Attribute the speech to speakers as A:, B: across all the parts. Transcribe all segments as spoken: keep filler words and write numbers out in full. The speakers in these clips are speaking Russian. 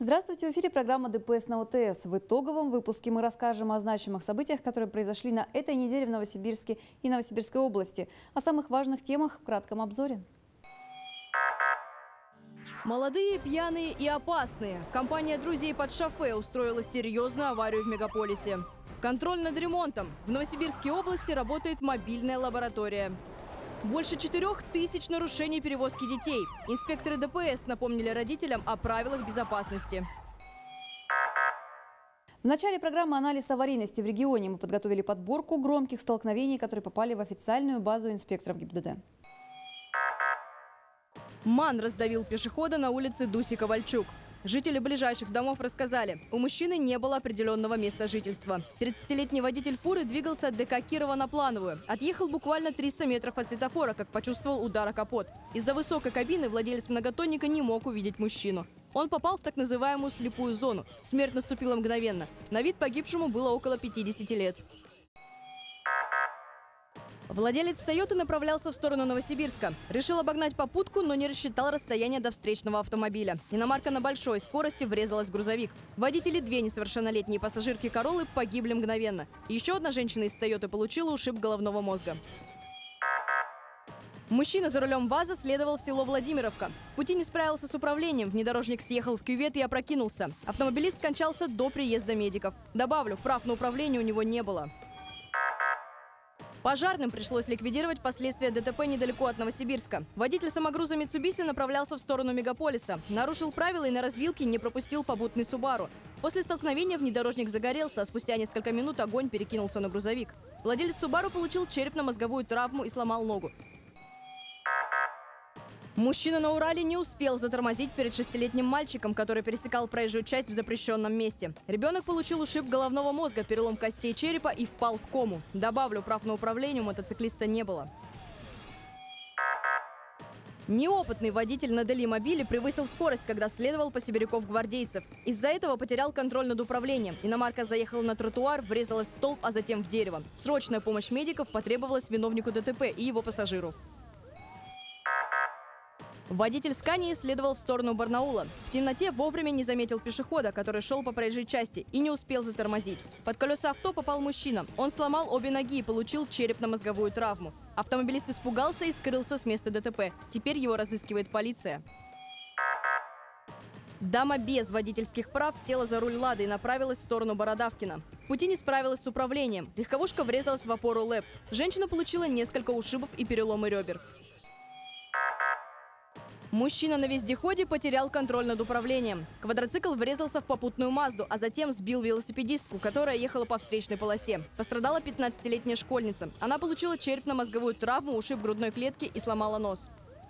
A: Здравствуйте, в эфире программа ДПС на ОТС. В итоговом выпуске мы расскажем о значимых событиях, которые произошли на этой неделе в Новосибирске и Новосибирской области, о самых важных темах в кратком обзоре.
B: Молодые, пьяные и опасные. Компания друзей под шофе устроила серьезную аварию в мегаполисе. Контроль над ремонтом. В Новосибирской области работает мобильная лаборатория. Больше четырех тысяч нарушений перевозки детей. Инспекторы ДПС напомнили родителям о правилах безопасности.
A: В начале программы «Анализ аварийности» в регионе мы подготовили подборку громких столкновений, которые попали в официальную базу инспекторов ГИБДД.
B: МАН раздавил пешехода на улице Дуси-Ковальчук. Жители ближайших домов рассказали, у мужчины не было определенного места жительства. тридцатилетний водитель фуры двигался от ДК Кирова на Плановую. Отъехал буквально триста метров от светофора, как почувствовал удар о капот. Из-за высокой кабины владелец многотонника не мог увидеть мужчину. Он попал в так называемую слепую зону. Смерть наступила мгновенно. На вид погибшему было около пятидесяти лет. Владелец «Тойоты» направлялся в сторону Новосибирска. Решил обогнать попутку, но не рассчитал расстояние до встречного автомобиля. Иномарка на большой скорости врезалась в грузовик. Водители, две несовершеннолетние пассажирки «Короллы» погибли мгновенно. Еще одна женщина из «Тойоты» получила ушиб головного мозга. Мужчина за рулем ВАЗа следовал в село Владимировка. В пути не справился с управлением, внедорожник съехал в кювет и опрокинулся. Автомобилист скончался до приезда медиков. Добавлю, прав на управление у него не было. Пожарным пришлось ликвидировать последствия ДТП недалеко от Новосибирска. Водитель самогруза Mitsubishi направлялся в сторону мегаполиса. Нарушил правила и на развилке не пропустил попутный Subaru. После столкновения внедорожник загорелся, а спустя несколько минут огонь перекинулся на грузовик. Владелец Subaru получил черепно-мозговую травму и сломал ногу. Мужчина на Урале не успел затормозить перед шестилетним мальчиком, который пересекал проезжую часть в запрещенном месте. Ребенок получил ушиб головного мозга, перелом костей черепа и впал в кому. Добавлю, прав на управление у мотоциклиста не было. Неопытный водитель на Дели-мобиле превысил скорость, когда следовал по сибиряков-гвардейцев. Из-за этого потерял контроль над управлением. Иномарка заехала на тротуар, врезалась в столб, а затем в дерево. Срочная помощь медиков потребовалась виновнику ДТП и его пассажиру. Водитель Скании следовал в сторону Барнаула. В темноте вовремя не заметил пешехода, который шел по проезжей части, и не успел затормозить. Под колеса авто попал мужчина. Он сломал обе ноги и получил черепно-мозговую травму. Автомобилист испугался и скрылся с места ДТП. Теперь его разыскивает полиция. Дама без водительских прав села за руль «Лады» и направилась в сторону Бородавкина. В пути не справилась с управлением. Легковушка врезалась в опору ЛЭП. Женщина получила несколько ушибов и переломы ребер. Мужчина на вездеходе потерял контроль над управлением. Квадроцикл врезался в попутную Мазду, а затем сбил велосипедистку, которая ехала по встречной полосе. Пострадала пятнадцатилетняя школьница. Она получила черепно-мозговую травму, ушиб грудной клетки и сломала нос.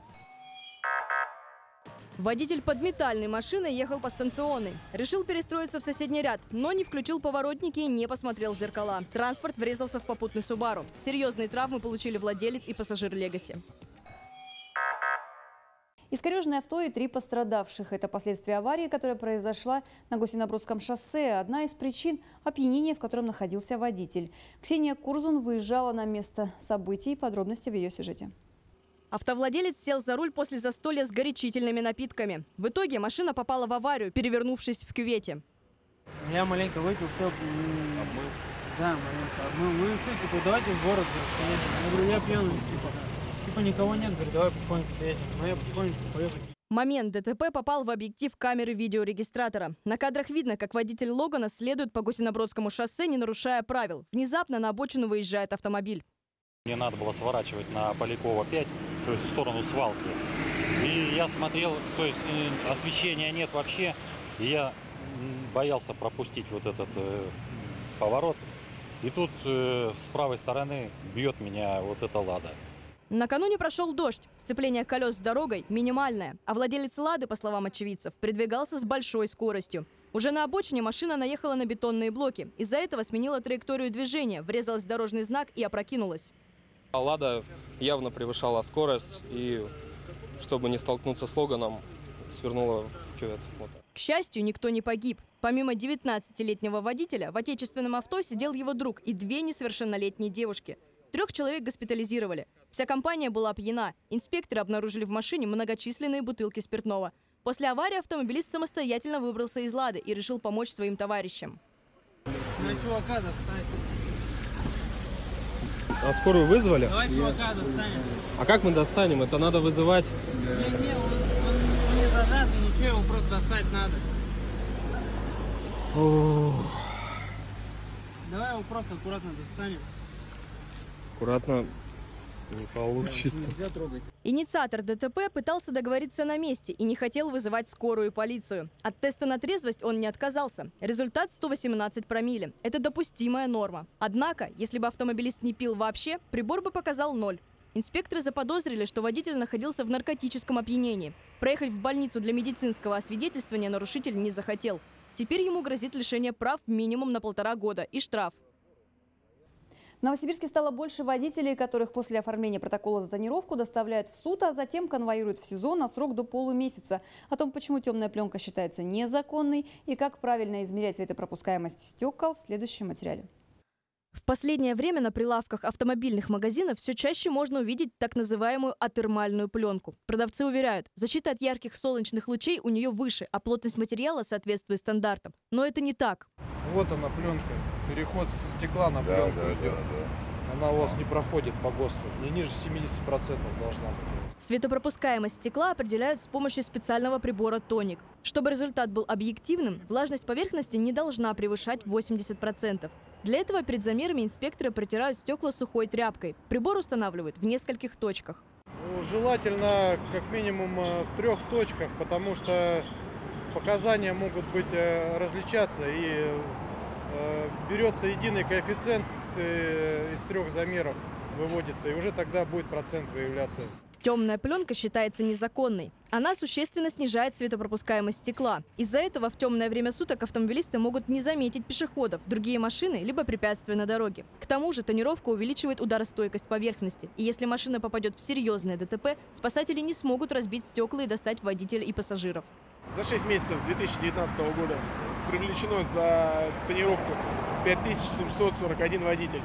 B: Водитель подметальной машины ехал по станционной. Решил перестроиться в соседний ряд, но не включил поворотники и не посмотрел в зеркала. Транспорт врезался в попутный Subaru. Серьезные травмы получили владелец и пассажир Легаси.
A: Искореженное авто и три пострадавших. Это последствия аварии, которая произошла на Гусинобродском шоссе. Одна из причин – опьянение, в котором находился водитель. Ксения Курзун выезжала на место событий. Подробности в ее сюжете.
B: Автовладелец сел за руль после застолья с горячительными напитками. В итоге машина попала в аварию, перевернувшись в кювете.
C: Я маленько выпил, все. Обмыл? Да, маленько обмыл. Ну и все, типа, давайте в город, конечно. Я говорю, я пьяный, типа. Типа никого нет, говорит, давай потихоньку поедем. Но я потихоньку поехал.
B: Момент ДТП попал в объектив камеры видеорегистратора. На кадрах видно, как водитель Логана следует по Гусинобродскому шоссе, не нарушая правил. Внезапно на обочину выезжает автомобиль.
D: Мне надо было сворачивать на Полякова пять, то есть в сторону свалки. И я смотрел, то есть освещения нет вообще. И я боялся пропустить вот этот э, поворот. И тут э, с правой стороны бьет меня вот эта «Лада».
B: Накануне прошел дождь. Сцепление колес с дорогой минимальное. А владелец «Лады», по словам очевидцев, передвигался с большой скоростью. Уже на обочине машина наехала на бетонные блоки. Из-за этого сменила траекторию движения, врезалась в дорожный знак и опрокинулась.
E: «Лада» явно превышала скорость и, чтобы не столкнуться с «Логаном», свернула в кювет. Вот.
B: К счастью, никто не погиб. Помимо девятнадцатилетнего водителя, в отечественном авто сидел его друг и две несовершеннолетние девушки. Трех человек госпитализировали. Вся компания была пьяна. Инспекторы обнаружили в машине многочисленные бутылки спиртного. После аварии автомобилист самостоятельно выбрался из «Лады» и решил помочь своим товарищам.
C: На чувака достать.
E: А скорую вызвали?
C: Давай чувака достанем.
E: А как мы достанем? Это надо вызывать.
C: Не, не, он, он, он не зажат, ничего, его просто достать надо.
E: О,
C: Давай его просто аккуратно достанем.
E: аккуратно не получится.
C: Нельзя трогать.
B: Инициатор ДТП пытался договориться на месте и не хотел вызывать скорую и полицию. От теста на трезвость он не отказался. Результат сто восемнадцать промилле. Это допустимая норма. Однако, если бы автомобилист не пил вообще, прибор бы показал ноль. Инспекторы заподозрили, что водитель находился в наркотическом опьянении. Проехать в больницу для медицинского освидетельствования нарушитель не захотел. Теперь ему грозит лишение прав минимум на полтора года и штраф.
A: В Новосибирске стало больше водителей, которых после оформления протокола за тонировку доставляют в суд, а затем конвоируют в СИЗО на срок до полумесяца. О том, почему темная пленка считается незаконной и как правильно измерять светопропускаемость стекол, в следующем материале.
B: В последнее время на прилавках автомобильных магазинов все чаще можно увидеть так называемую атермальную пленку. Продавцы уверяют, защита от ярких солнечных лучей у нее выше, а плотность материала соответствует стандартам. Но это не так.
F: Вот она пленка. Переход с стекла на пленку.
G: Да, да, да, да.
F: Она у вас не проходит по ГОСТу. Не ниже семидесяти процентов должна быть.
B: Светопропускаемость стекла определяют с помощью специального прибора «Тоник». Чтобы результат был объективным, влажность поверхности не должна превышать восемьдесят процентов. Для этого перед замерами инспекторы протирают стекла сухой тряпкой. Прибор устанавливают в нескольких точках.
F: Ну, желательно как минимум в трех точках, потому что показания могут быть различаться. И э, берется единый коэффициент из трех замеров, выводится, и уже тогда будет процент выявляться.
B: Темная пленка считается незаконной. Она существенно снижает светопропускаемость стекла. Из-за этого в темное время суток автомобилисты могут не заметить пешеходов, другие машины, либо препятствия на дороге. К тому же тонировка увеличивает ударостойкость поверхности. И если машина попадет в серьезное ДТП, спасатели не смогут разбить стекла и достать водителя и пассажиров.
H: За шесть месяцев две тысячи девятнадцатого года привлечено за тонировку пять тысяч семьсот сорок один водитель.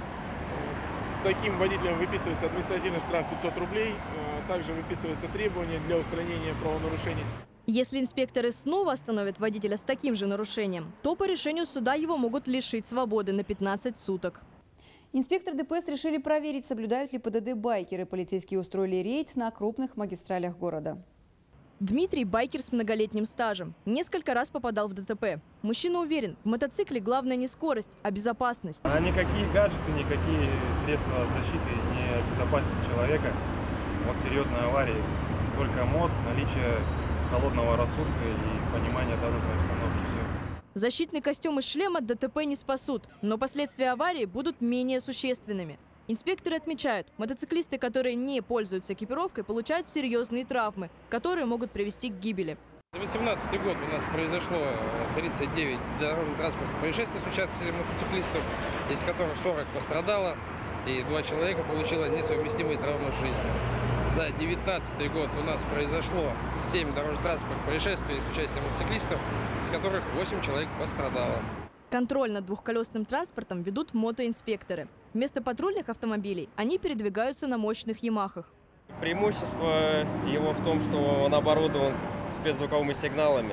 H: Таким водителям выписывается административный штраф пятьсот рублей. Также выписывается требование для устранения правонарушений.
B: Если инспекторы снова остановят водителя с таким же нарушением, то по решению суда его могут лишить свободы на пятнадцать суток.
A: Инспекторы ДПС решили проверить, соблюдают ли ПДД байкеры. Полицейские устроили рейд на крупных магистралях города.
B: Дмитрий – байкер с многолетним стажем. Несколько раз попадал в ДТП. Мужчина уверен, в мотоцикле главное не скорость, а безопасность.
I: А никакие гаджеты, никакие средства защиты не обезопасят человека от серьезной аварии. Только мозг, наличие холодного рассудка и понимание дорожной обстановки. Все.
B: Защитный костюм и шлем от ДТП не спасут, но последствия аварии будут менее существенными. Инспекторы отмечают, мотоциклисты, которые не пользуются экипировкой, получают серьезные травмы, которые могут привести к гибели.
E: За две тысячи восемнадцатый год у нас произошло тридцать девять дорожно-транспортных происшествий с участием мотоциклистов, из которых сорок пострадало, и два человека получило несовместимые травмы с жизнью. За две тысячи девятнадцатый год у нас произошло семь дорожно-транспортных происшествий с участием мотоциклистов, из которых восемь человек пострадало.
B: Контроль над двухколесным транспортом ведут мотоинспекторы. Вместо патрульных автомобилей они передвигаются на мощных «Ямахах».
J: Преимущество его в том, что он оборудован спецзвуковыми сигналами.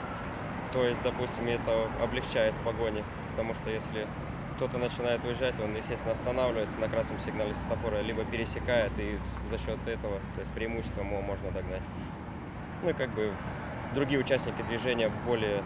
J: То есть, допустим, это облегчает в погоне. Потому что если кто-то начинает уезжать, он, естественно, останавливается на красном сигнале светофора, либо пересекает, и за счет этого, то есть преимуществом его можно догнать. Ну и как бы другие участники движения более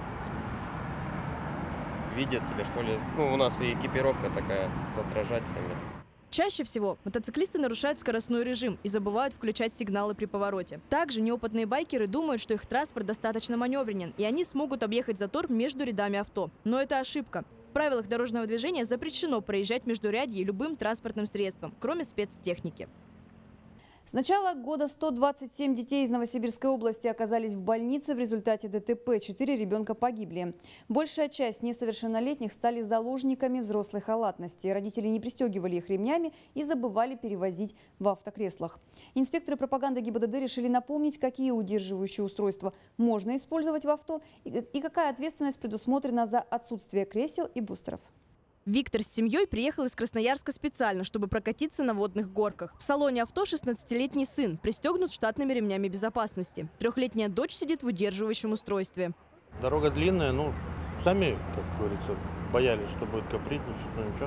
J: видят тебя, что ли. Ну, у нас и экипировка такая с отражателями.
B: Чаще всего мотоциклисты нарушают скоростной режим и забывают включать сигналы при повороте. Также неопытные байкеры думают, что их транспорт достаточно маневренен, и они смогут объехать затор между рядами авто. Но это ошибка. В правилах дорожного движения запрещено проезжать междурядье любым транспортным средством, кроме спецтехники.
A: С начала года сто двадцать семь детей из Новосибирской области оказались в больнице в результате ДТП. Четыре ребенка погибли. Большая часть несовершеннолетних стали заложниками взрослой халатности. Родители не пристегивали их ремнями и забывали перевозить в автокреслах. Инспекторы пропаганды ГИБДД решили напомнить, какие удерживающие устройства можно использовать в авто и какая ответственность предусмотрена за отсутствие кресел и бустеров.
B: Виктор с семьей приехал из Красноярска специально, чтобы прокатиться на водных горках. В салоне авто шестнадцатилетний сын, пристегнут штатными ремнями безопасности. Трехлетняя дочь сидит в удерживающем устройстве.
G: Дорога длинная, ну, сами, как говорится, боялись, что будет капритничать, но ничего.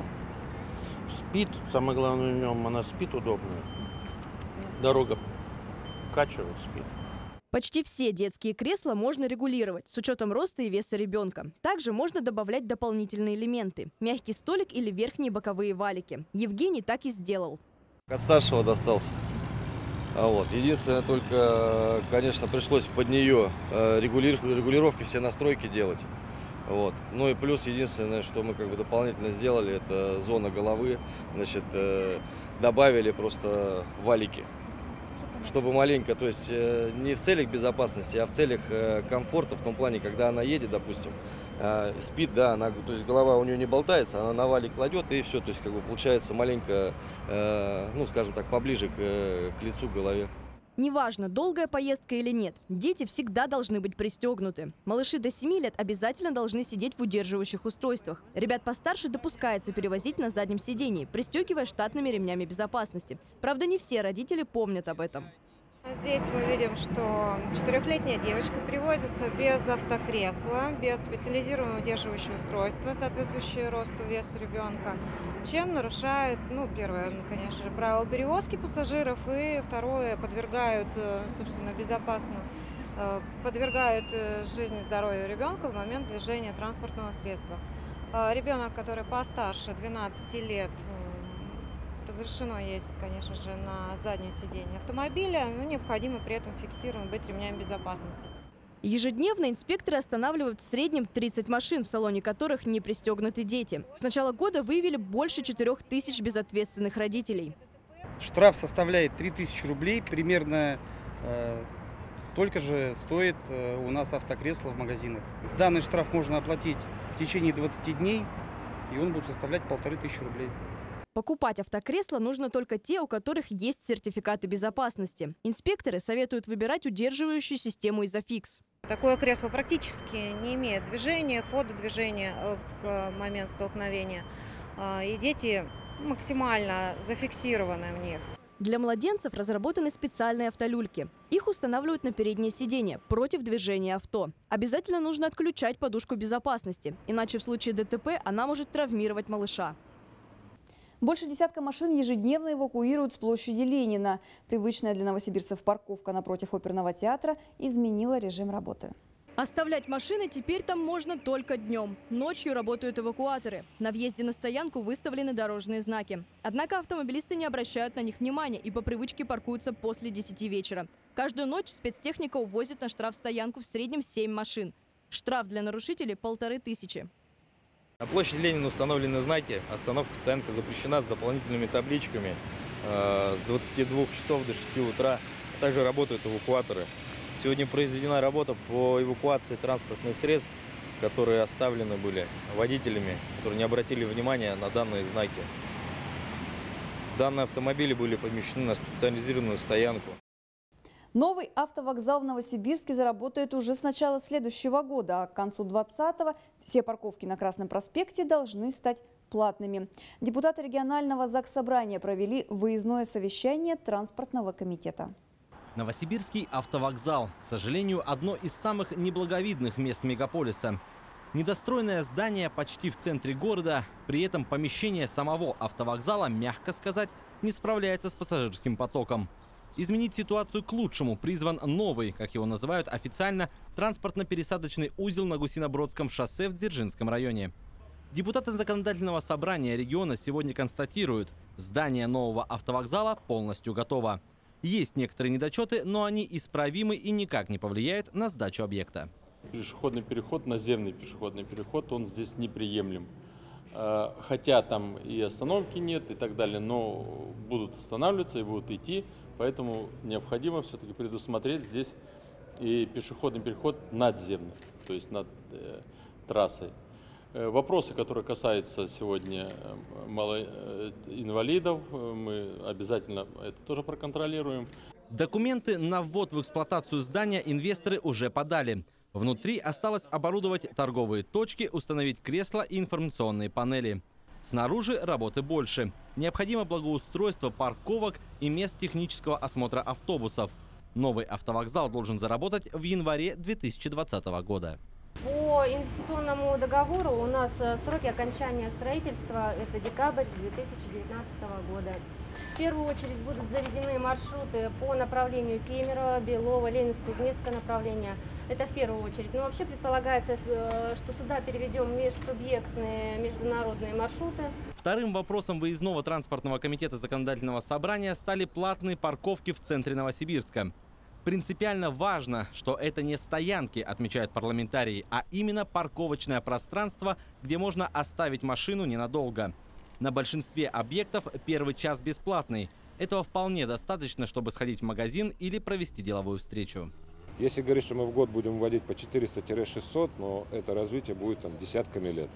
G: Спит, самое главное в нем, она спит удобная. Дорога качивает, спит.
B: Почти все детские кресла можно регулировать с учетом роста и веса ребенка. Также можно добавлять дополнительные элементы – мягкий столик или верхние боковые валики. Евгений так и сделал.
K: От старшего достался. А вот. Единственное, только, конечно, пришлось под нее регулировки, все настройки делать. Вот. Ну и плюс единственное, что мы как бы дополнительно сделали, это зона головы. Значит, добавили просто валики. Чтобы маленько, то есть не в целях безопасности, а в целях комфорта, в том плане, когда она едет, допустим, спит, да, она, то есть голова у нее не болтается, она на валик кладет и все, то есть как бы получается маленько, ну скажем так, поближе к, к лицу, к голове.
B: Неважно, долгая поездка или нет, дети всегда должны быть пристегнуты. Малыши до семи лет обязательно должны сидеть в удерживающих устройствах. Ребят постарше допускается перевозить на заднем сидении, пристегивая штатными ремнями безопасности. Правда, не все родители помнят об этом.
L: Здесь мы видим, что четырехлетняя девочка привозится без автокресла, без специализированного удерживающего устройства, соответствующее росту, весу ребенка, чем нарушает, ну, первое, конечно же, правила перевозки пассажиров, и второе, подвергают, собственно, безопасно, подвергают жизни и здоровью ребенка в момент движения транспортного средства. Ребенок, который постарше двенадцати лет, разрешено ездить, конечно же, на заднем сидении автомобиля, но необходимо при этом фиксирован быть ремнями безопасности.
B: Ежедневно инспекторы останавливают в среднем тридцать машин, в салоне которых не пристегнуты дети. С начала года выявили больше четырёх тысяч безответственных родителей.
M: Штраф составляет три тысячи рублей, примерно э, столько же стоит э, у нас автокресло в магазинах. Данный штраф можно оплатить в течение двадцати дней, и он будет составлять полторы тысячи рублей.
B: Покупать автокресла нужно только те, у которых есть сертификаты безопасности. Инспекторы советуют выбирать удерживающую систему Isofix.
L: Такое кресло практически не имеет движения, хода движения в момент столкновения. И дети максимально зафиксированы в них.
B: Для младенцев разработаны специальные автолюльки. Их устанавливают на переднее сиденье против движения авто. Обязательно нужно отключать подушку безопасности, иначе в случае ДТП она может травмировать малыша.
A: Больше десятка машин ежедневно эвакуируют с площади Ленина. Привычная для новосибирцев парковка напротив оперного театра изменила режим работы.
B: Оставлять машины теперь там можно только днем. Ночью работают эвакуаторы. На въезде на стоянку выставлены дорожные знаки. Однако автомобилисты не обращают на них внимания и по привычке паркуются после десяти вечера. Каждую ночь спецтехника увозит на штрафстоянку в среднем семь машин. Штраф для нарушителей – полторы тысячи.
N: На площади Ленина установлены знаки. Остановка стоянка запрещена с дополнительными табличками э, с двадцати двух часов до шести утра. Также работают эвакуаторы. Сегодня произведена работа по эвакуации транспортных средств, которые оставлены были водителями, которые не обратили внимания на данные знаки. Данные автомобили были помещены на специализированную стоянку.
A: Новый автовокзал в Новосибирске заработает уже с начала следующего года, а к концу двадцатого все парковки на Красном проспекте должны стать платными. Депутаты регионального заксобрания провели выездное совещание транспортного комитета.
O: Новосибирский автовокзал, к сожалению, одно из самых неблаговидных мест мегаполиса. Недостроенное здание почти в центре города, при этом помещение самого автовокзала, мягко сказать, не справляется с пассажирским потоком. Изменить ситуацию к лучшему призван новый, как его называют официально, транспортно-пересадочный узел на Гусинобродском шоссе в Дзержинском районе. Депутаты законодательного собрания региона сегодня констатируют, здание нового автовокзала полностью готово. Есть некоторые недочеты, но они исправимы и никак не повлияют на сдачу объекта.
P: Пешеходный переход, наземный пешеходный переход, он здесь неприемлем. Хотя там и остановки нет и так далее, но будут останавливаться и будут идти. Поэтому необходимо все-таки предусмотреть здесь и пешеходный переход надземный, то есть над э, трассой. Э, вопросы, которые касаются сегодня э, малоинвалидов, э, мы обязательно это тоже проконтролируем.
O: Документы на ввод в эксплуатацию здания инвесторы уже подали. Внутри осталось оборудовать торговые точки, установить кресла и информационные панели. Снаружи работы больше. Необходимо благоустройство парковок и мест технического осмотра автобусов. Новый автовокзал должен заработать в январе две тысячи двадцатого года.
Q: По инвестиционному договору у нас сроки окончания строительства – это декабрь две тысячи девятнадцатого года. В первую очередь будут заведены маршруты по направлению Кемерово, Белово, Ленинск-Кузнецкое направление. Это в первую очередь. Но вообще предполагается, что сюда переведем межсубъектные международные маршруты.
O: Вторым вопросом выездного транспортного комитета законодательного собрания стали платные парковки в центре Новосибирска. Принципиально важно, что это не стоянки, отмечают парламентарии, а именно парковочное пространство, где можно оставить машину ненадолго. На большинстве объектов первый час бесплатный. Этого вполне достаточно, чтобы сходить в магазин или провести деловую встречу.
R: Если говорить, что мы в год будем вводить по четыреста — шестьсот, но это развитие будет там десятками лет.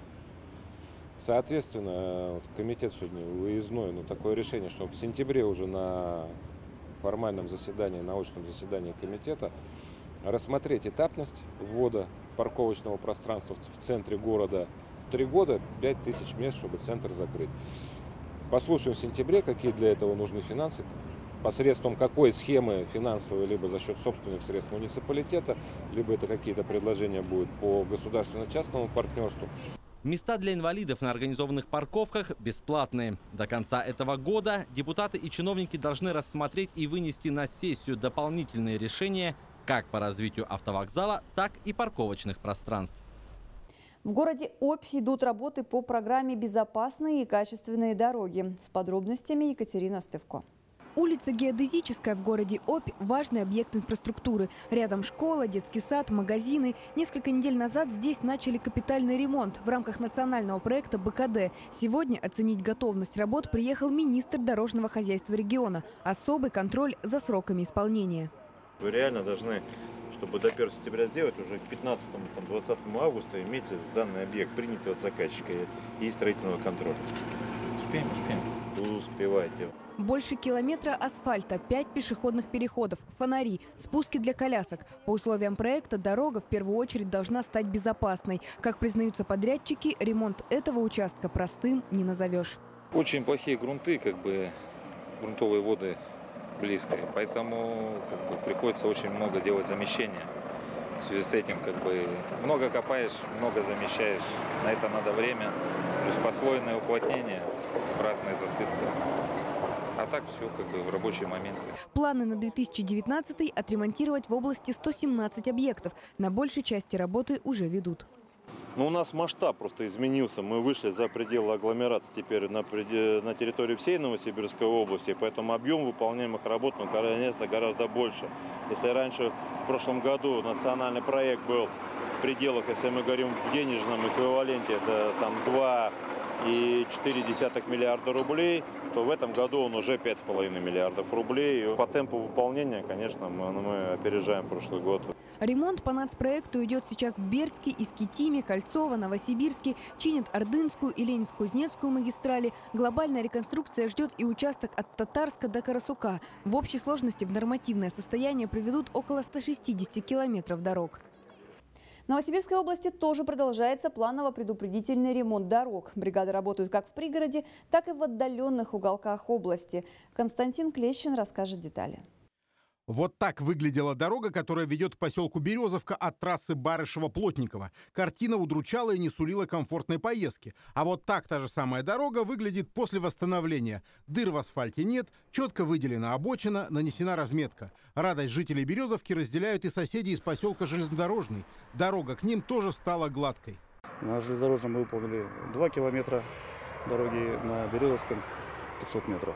R: Соответственно, вот комитет сегодня выездной, ну, такое решение, что в сентябре уже на формальном заседании, научном заседании комитета рассмотреть этапность ввода парковочного пространства в центре города. Три года, пять тысяч мест, чтобы центр закрыть. Послушаем в сентябре, какие для этого нужны финансы, посредством какой схемы финансовой, либо за счет собственных средств муниципалитета, либо это какие-то предложения будут по государственно-частному партнерству.
O: Места для инвалидов на организованных парковках бесплатные. До конца этого года депутаты и чиновники должны рассмотреть и вынести на сессию дополнительные решения как по развитию автовокзала, так и парковочных пространств.
A: В городе Обь идут работы по программе «Безопасные и качественные дороги». С подробностями Екатерина Стывко.
S: Улица Геодезическая в городе Обь – важный объект инфраструктуры. Рядом школа, детский сад, магазины. Несколько недель назад здесь начали капитальный ремонт в рамках национального проекта бэ ка дэ. Сегодня оценить готовность работ приехал министр дорожного хозяйства региона. Особый контроль за сроками исполнения.
G: Вы реально должны, чтобы до первого сентября сделать, уже к пятнадцатому — двадцатому августа иметь данный объект принятый от заказчика и строительного контроля. Успеем, успеем. Вы успеваете.
S: Больше километра асфальта, пять пешеходных переходов, фонари, спуски для колясок. По условиям проекта дорога в первую очередь должна стать безопасной. Как признаются подрядчики, ремонт этого участка простым не назовешь.
T: Очень плохие грунты, как бы грунтовые воды близкие, поэтому как бы, приходится очень много делать замещения. В связи с этим как бы много копаешь, много замещаешь. На это надо время, плюс послойное уплотнение, обратная засыпка. А так все как бы в рабочие моменты.
S: Планы на две тысячи девятнадцатый отремонтировать в области сто семнадцать объектов. На большей части работы уже ведут.
G: Но у нас масштаб просто изменился. Мы вышли за пределы агломерации теперь на, на территории всей Новосибирской области. Поэтому объем выполняемых работ, ну, конечно, гораздо больше. Если раньше в прошлом году национальный проект был в пределах, если мы говорим в денежном эквиваленте, это там два и четыре десятых миллиарда рублей, то в этом году он уже пять с половиной миллиардов рублей. И по темпу выполнения, конечно, мы, мы опережаем прошлый год.
S: Ремонт по нацпроекту идет сейчас в Бердске, Искитиме, Кольцово, Новосибирске, чинят Ордынскую и Ленинск-Кузнецкую магистрали. Глобальная реконструкция ждет и участок от Татарска до Карасука. В общей сложности в нормативное состояние приведут около ста шестидесяти километров дорог.
A: В Новосибирской области тоже продолжается планово-предупредительный ремонт дорог. Бригады работают как в пригороде, так и в отдаленных уголках области. Константин Клещин расскажет детали.
U: Вот так выглядела дорога, которая ведет к поселку Березовка от трассы Барышева-Плотникова. Картина удручала и не сулила комфортной поездки. А вот так та же самая дорога выглядит после восстановления. Дыр в асфальте нет, четко выделена обочина, нанесена разметка. Радость жителей Березовки разделяют и соседи из поселка Железнодорожный. Дорога к ним тоже стала гладкой.
M: На Железнодорожном мы выполнили два километра дороги, на Березовском пятьсот метров.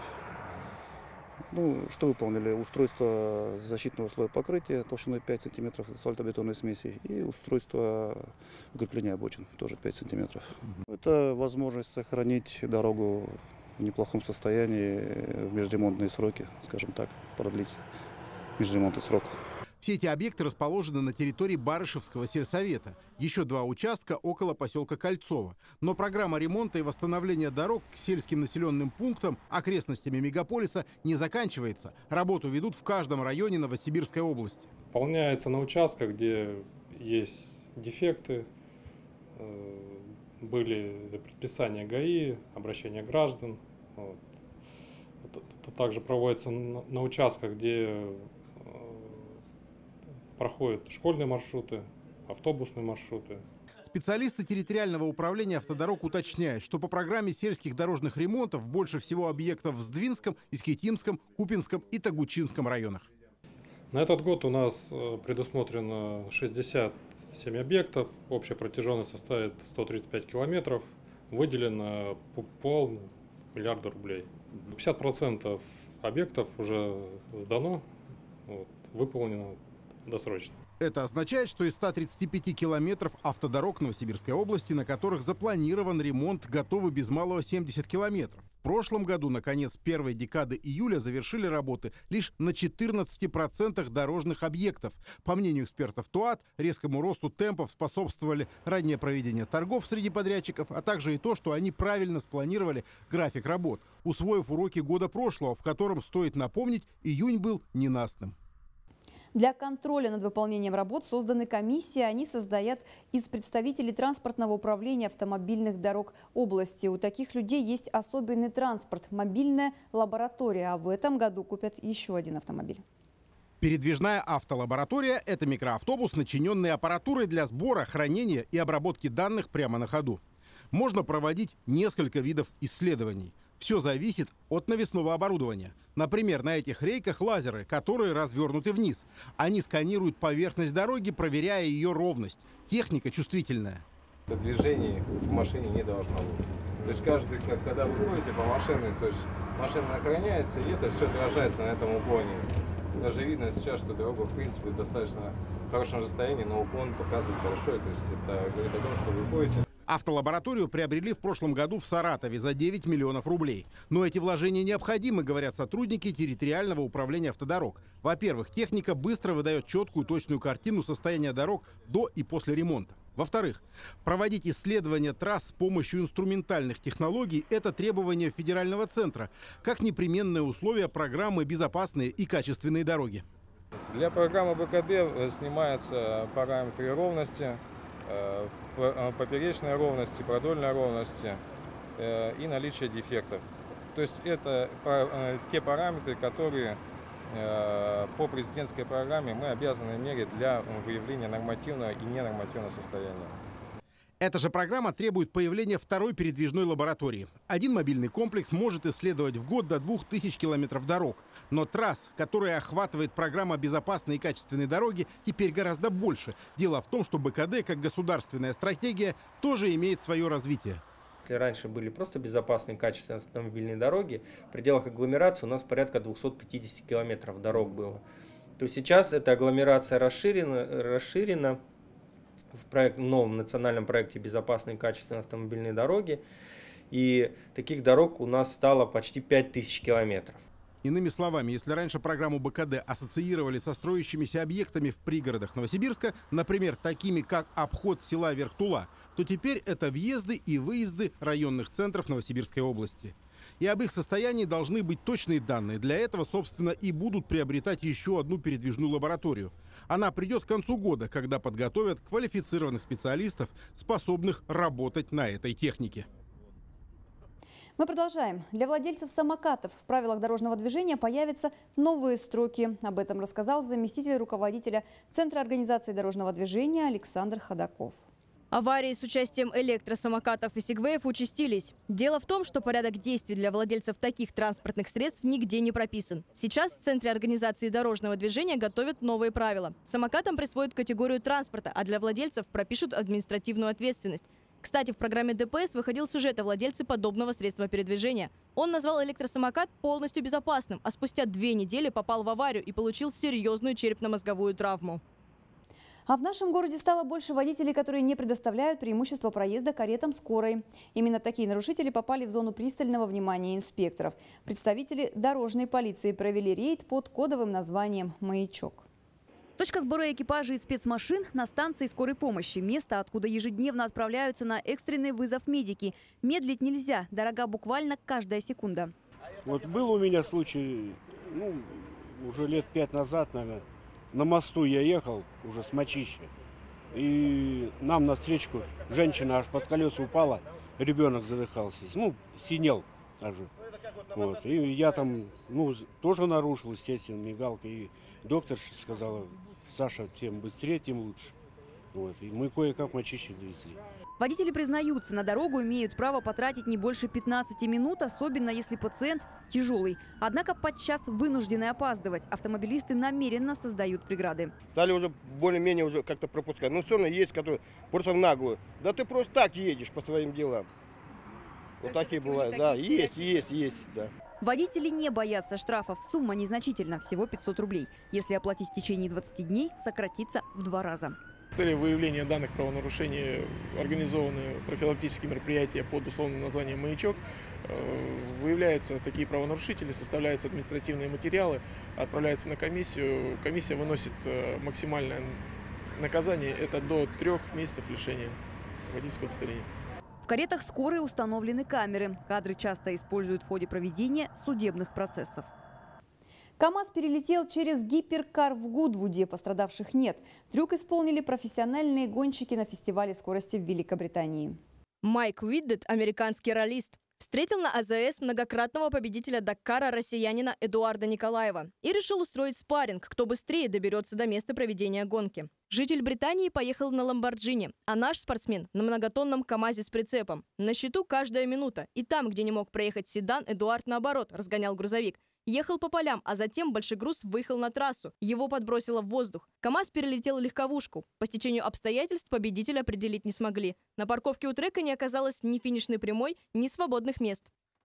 M: Ну, что выполнили? Устройство защитного слоя покрытия толщиной пять сантиметров асфальтобетонной смеси и устройство укрепления обочин тоже пять сантиметров. Mm-hmm. Это возможность сохранить дорогу в неплохом состоянии в межремонтные сроки, скажем так, продлить межремонтный срок.
U: Все эти объекты расположены на территории Барышевского сельсовета. Еще два участка около поселка Кольцово. Но программа ремонта и восстановления дорог к сельским населенным пунктам, окрестностями мегаполиса не заканчивается. Работу ведут в каждом районе Новосибирской области.
V: Выполняется на участках, где есть дефекты,
D: были предписания ГАИ, обращения граждан. Вот. Это, это также проводится на, на участках, где э, проходят школьные маршруты, автобусные маршруты.
U: Специалисты территориального управления автодорог уточняют, что по программе сельских дорожных ремонтов больше всего объектов в Сдвинском, Искитимском, Купинском и Тогучинском районах.
D: На этот год у нас предусмотрено шестьдесят семь объектов, общая протяженность составит сто тридцать пять километров, выделено полмиллиарда рублей. пятьдесят процентов объектов уже сдано, вот, выполнено досрочно.
U: Это означает, что из ста тридцати пяти километров автодорог Новосибирской области, на которых запланирован ремонт, готовы без малого семьдесят километров. В прошлом году, на конец первой декады июля, завершили работы лишь на четырнадцати процентах дорожных объектов. По мнению экспертов ТОАТ, резкому росту темпов способствовали раннее проведение торгов среди подрядчиков, а также и то, что они правильно спланировали график работ, усвоив уроки года прошлого, в котором, стоит напомнить, июнь был ненастным.
A: Для контроля над выполнением работ созданы комиссии. Они состоят из представителей транспортного управления автомобильных дорог области. У таких людей есть особенный транспорт – мобильная лаборатория. А в этом году купят еще один автомобиль.
U: Передвижная автолаборатория – это микроавтобус, начиненный аппаратурой для сбора, хранения и обработки данных прямо на ходу. Можно проводить несколько видов исследований. Все зависит от навесного оборудования. Например, на этих рейках лазеры, которые развернуты вниз. Они сканируют поверхность дороги, проверяя ее ровность. Техника чувствительная.
V: Движений в машине не должно быть. То есть каждый, когда вы ходите по машине, то есть машина накроняется, и это все отражается на этом уклоне. Даже видно сейчас, что дорога в принципе в достаточно хорошем состоянии, но уклон показывает большой. То есть это говорит о том, что вы ходите.
U: Автолабораторию приобрели в прошлом году в Саратове за девять миллионов рублей. Но эти вложения необходимы, говорят сотрудники территориального управления автодорог. Во-первых, техника быстро выдает четкую, точную картину состояния дорог до и после ремонта. Во-вторых, проводить исследования трасс с помощью инструментальных технологий – это требование федерального центра, как непременное условие программы «Безопасные и качественные дороги».
E: Для программы БКД снимаются параметры ровности, поперечной ровности, продольной ровности и наличие дефектов. То есть это те параметры, которые по президентской программе мы обязаны мерить для выявления нормативного и ненормативного состояния.
U: Эта же программа требует появления второй передвижной лаборатории. Один мобильный комплекс может исследовать в год до двух тысяч километров дорог. Но трасс, которые охватывает программа «Безопасные и качественные дороги», теперь гораздо больше. Дело в том, что БКД, как государственная стратегия, тоже имеет свое развитие.
W: Если раньше были просто безопасные и качественные автомобильные дороги, в пределах агломерации у нас порядка двухсот пятидесяти километров дорог было. То сейчас эта агломерация расширена, расширена в проект, новом национальном проекте «Безопасные и качественные автомобильные дороги». И таких дорог у нас стало почти пять тысяч километров.
U: Иными словами, если раньше программу БКД ассоциировали со строящимися объектами в пригородах Новосибирска, например, такими как обход села Верхтула, то теперь это въезды и выезды районных центров Новосибирской области. И об их состоянии должны быть точные данные. Для этого, собственно, и будут приобретать еще одну передвижную лабораторию. Она придет к концу года, когда подготовят квалифицированных специалистов, способных работать на этой технике.
A: Мы продолжаем. Для владельцев самокатов в правилах дорожного движения появятся новые строки. Об этом рассказал заместитель руководителя Центра организации дорожного движения Александр Ходаков.
B: Аварии с участием электросамокатов и сегвеев участились. Дело в том, что порядок действий для владельцев таких транспортных средств нигде не прописан. Сейчас в Центре организации дорожного движения готовят новые правила. Самокатам присвоят категорию транспорта, а для владельцев пропишут административную ответственность. Кстати, в программе ДПС выходил сюжет о владельце подобного средства передвижения. Он назвал электросамокат полностью безопасным, а спустя две недели попал в аварию и получил серьезную черепно-мозговую травму.
A: А в нашем городе стало больше водителей, которые не предоставляют преимущество проезда каретам скорой. Именно такие нарушители попали в зону пристального внимания инспекторов. Представители дорожной полиции провели рейд под кодовым названием «Маячок». Точка сбора экипажей и спецмашин на станции скорой помощи. Место, откуда ежедневно отправляются на экстренный вызов медики. Медлить нельзя, дорога буквально каждая секунда.
X: Вот был у меня случай, ну, уже лет пять назад, наверное, на мосту я ехал, уже с Мочища. И нам навстречу женщина аж под колеса упала, ребенок задыхался, ну, синел даже. Вот. И я там, ну, тоже нарушил, естественно, мигалка. И доктор сказала: Саша, тем быстрее, тем лучше. Вот. И мы кое-как мочище довезли.
A: Водители признаются, на дорогу имеют право потратить не больше пятнадцати минут, особенно если пациент тяжелый. Однако подчас вынуждены опаздывать. Автомобилисты намеренно создают преграды.
C: Стали уже более-менее уже как-то пропускать. Но все равно есть, которые просто в наглую. Да ты просто так едешь по своим делам. Вот такие бывают. Да, есть, есть, есть, да.
A: Водители не боятся штрафов. Сумма незначительна, всего пятьсот рублей. Если оплатить в течение двадцати дней, сократится в два раза.
F: С целью выявления данных правонарушений организованы профилактические мероприятия под условным названием «Маячок». Выявляются такие правонарушители, составляются административные материалы, отправляются на комиссию. Комиссия выносит максимальное наказание – это до трех месяцев лишения водительского удостоверения.
A: В каретах скорой установлены камеры. Кадры часто используют в ходе проведения судебных процессов. КАМАЗ перелетел через гиперкар в Гудвуде. Пострадавших нет. Трюк исполнили профессиональные гонщики на фестивале скорости в Великобритании.
B: Майк Уиддет, американский раллист, встретил на АЗС многократного победителя Дакара россиянина Эдуарда Николаева и решил устроить спарринг, кто быстрее доберется до места проведения гонки. Житель Британии поехал на Ламборджини, а наш спортсмен на многотонном КАМАЗе с прицепом. На счету каждая минута. И там, где не мог проехать седан, Эдуард, наоборот, разгонял грузовик. Ехал по полям, а затем большой груз выехал на трассу. Его подбросило в воздух. КАМАЗ перелетел легковушку. По стечению обстоятельств победителя определить не смогли. На парковке у трека не оказалось ни финишной прямой, ни свободных мест.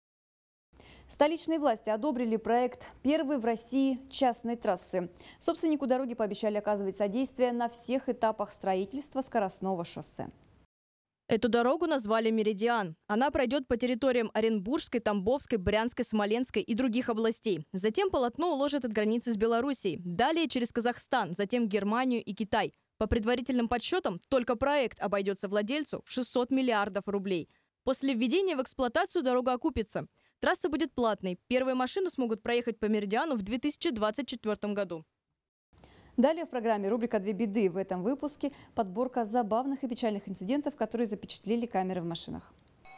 A: Столичные власти одобрили проект первой в России частной трассы. Собственнику дороги пообещали оказывать содействие на всех этапах строительства скоростного шоссе.
B: Эту дорогу назвали «Меридиан». Она пройдет по территориям Оренбургской, Тамбовской, Брянской, Смоленской и других областей. Затем полотно уложат от границы с Белоруссией. Далее через Казахстан, затем Германию и Китай. По предварительным подсчетам, только проект обойдется владельцу в шестьсот миллиардов рублей. После введения в эксплуатацию дорога окупится. Трасса будет платной. Первые машины смогут проехать по «Меридиану» в две тысячи двадцать четвёртом году.
A: Далее в программе рубрика «Две беды». В этом выпуске подборка забавных и печальных инцидентов, которые запечатлели камеры в машинах.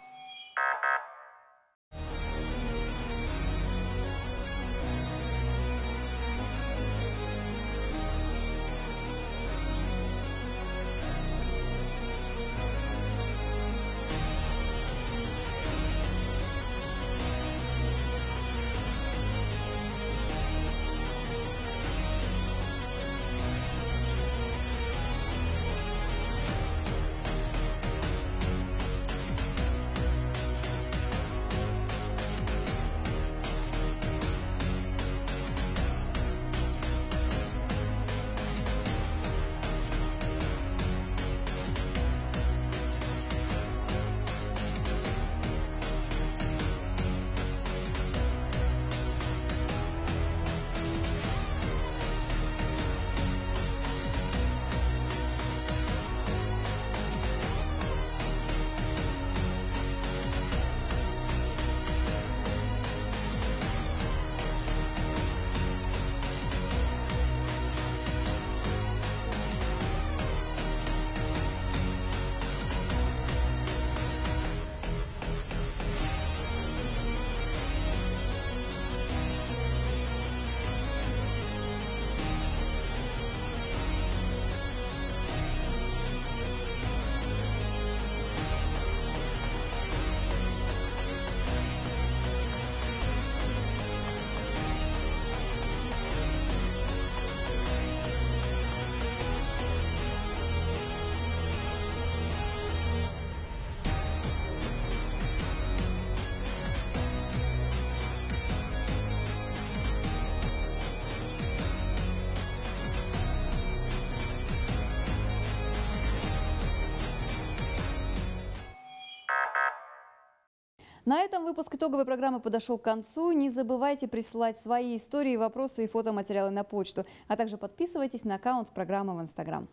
A: На этом выпуск итоговой программы подошел к концу. Не забывайте присылать свои истории, вопросы и фотоматериалы на почту, а также подписывайтесь на аккаунт программы в Инстаграм.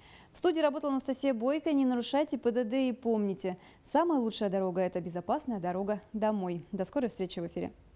A: В студии работала Анастасия Бойко. Не нарушайте ПДД и помните, самая лучшая дорога – это безопасная дорога домой. До скорой встречи в эфире.